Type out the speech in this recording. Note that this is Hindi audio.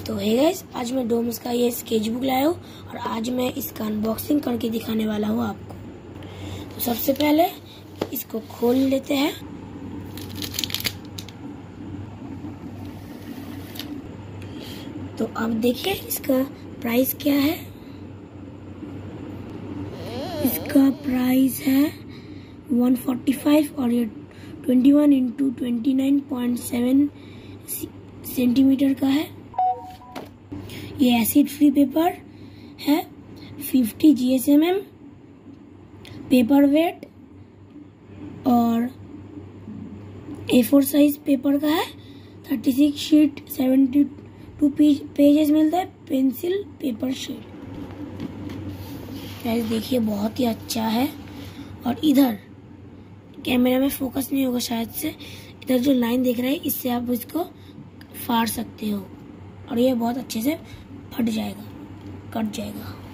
तो हे गाइस, आज मैं डोम्स का ये स्केच बुक लाया हूँ और आज मैं इसका अनबॉक्सिंग करके दिखाने वाला हूँ आपको। तो सबसे पहले इसको खोल लेते हैं। तो अब देखिए इसका प्राइस क्या है। इसका प्राइस है 145 और ये 21 इंटू 29.7 सेंटीमीटर का है। ये एसिड फ्री पेपर है। 50 GSM पेपर वेट और A4 साइज पेपर का है। 36 शीट 72 पेजेस मिलता है। पेंसिल पेपर शीट देखिए बहुत ही अच्छा है। और इधर कैमरा में फोकस नहीं होगा शायद से, इधर जो लाइन देख रहे हैं इससे आप इसको फाड़ सकते हो और ये बहुत अच्छे से फट जाएगा, कट जाएगा।